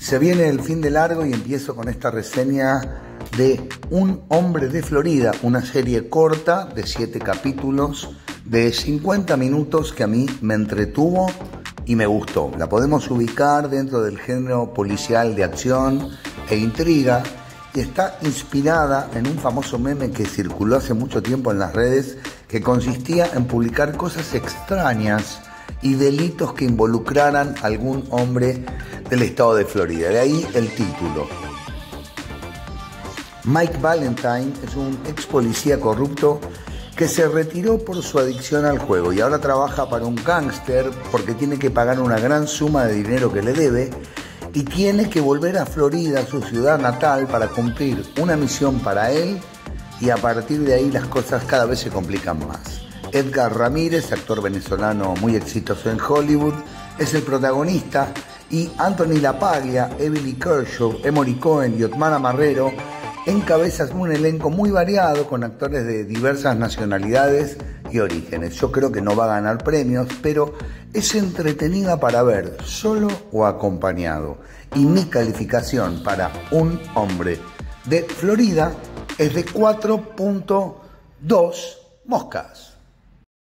Se viene el fin de largo y empiezo con esta reseña de Un hombre de Florida, una serie corta de 7 capítulos de 50 minutos que a mí me entretuvo y me gustó. La podemos ubicar dentro del género policial de acción e intriga y está inspirada en un famoso meme que circuló hace mucho tiempo en las redes, que consistía en publicar cosas extrañas y delitos que involucraran a algún hombre del estado de Florida. De ahí el título. Mike Valentine es un ex policía corrupto que se retiró por su adicción al juego y ahora trabaja para un gángster porque tiene que pagar una gran suma de dinero que le debe y tiene que volver a Florida, su ciudad natal, para cumplir una misión para él, y a partir de ahí las cosas cada vez se complican más. Edgar Ramírez, actor venezolano muy exitoso en Hollywood, es el protagonista, y Anthony LaPaglia, Emily Kershaw, Emory Cohen y Otmara Marrero encabezan un elenco muy variado con actores de diversas nacionalidades y orígenes. Yo creo que no va a ganar premios, pero es entretenida para ver solo o acompañado. Y mi calificación para Un hombre de Florida es de 4.2 moscas.